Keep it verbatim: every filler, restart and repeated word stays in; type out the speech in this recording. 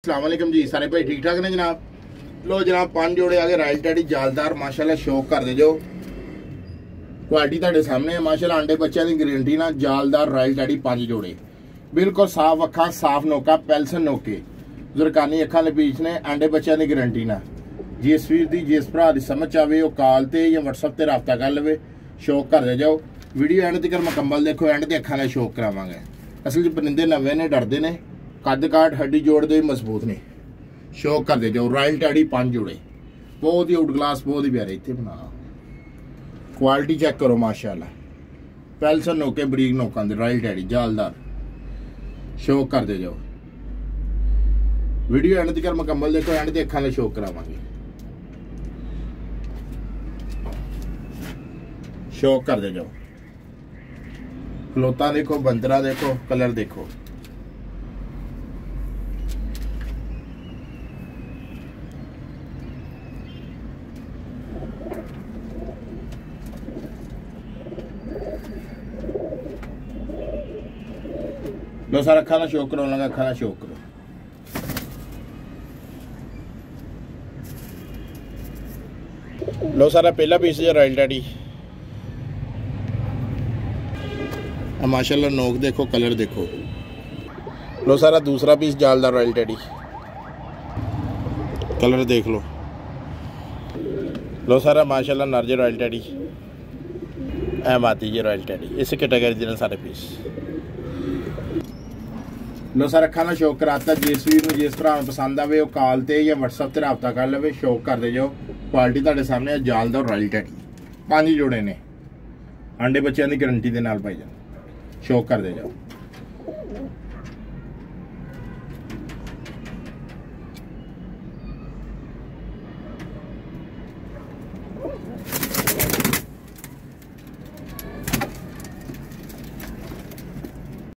अस्सलाम वालेकुम जी, सारे भाई ठीक ठाक ने जनाब। लो जनाब पांच जोड़े आ गए रायल टैडी जालदार माशाल्लाह, शौक कर दे जो क्वालिटी तुहाडे सामने है माशाल्लाह। अंडे बच्चों की गारंटी ना, जालदार रायल टैडी पांच जोड़े बिल्कुल साफ अखा, साफ नोका, पैलसन नोके, जुरकानी अखा लपीच ने, अंडे बच्चों की गारंटी ना। जिस वीर की जिस भरा की समझ आवे वो कॉल ते या व्हाट्सएप ते रब्ता कर लवे, शौक कर दे जाओ। वीडियो एंड तक मुकम्मल देखो, एंड ते अखा का शौक करावांगे। असल च परिंदे नवे ने, डरते ने, कद काट हड्डी जोड़ दे मजबूत ने, शौक कर दे जाओ। रायल टैडी पांच जोड़े बहुत ही आउट क्लास, बहुत ही प्यारे। इतने बना क्वालिटी चेक करो माशाल्लाह, पैलसन नोके बरीक नोका दे रायल टैडी जालदार, शौक कर दे जाओ। वीडियो एंड तक मुकम्मल देखो, एंड ते अखा का शौक करावांगे, शौक कर दे जाओ। खलोता देखो, बंदरा देखो, कलर देखो। लो सारा खाना शौक करो, लगा खाना शौक करो। लो सारा पहला पीस है रायल टैडी, माशाल्लाह नोक देखो, कलर देखो। लो सारा दूसरा पीस जालदार रायल टैडी, कलर देख लो। लो सारा माशाल्लाह नर्ज रायल टैडी, एम आती है रायल टैडी, इस कैटेगरी के सारे पीस। लो सारा खाना शौक कराता, जिस वीर में जिस भरा पसंद आवे वो कॉल ते या व्हाट्सएप ते रब्ता कर लवे, शौक कर दे जाओ। क्वालिटी तुहाडे सामने है, जालदार रायल टैडी पांच जोड़े ने, अंडे बच्चों की गारंटी के नाल भाईजान, शौक कर दे जाओ।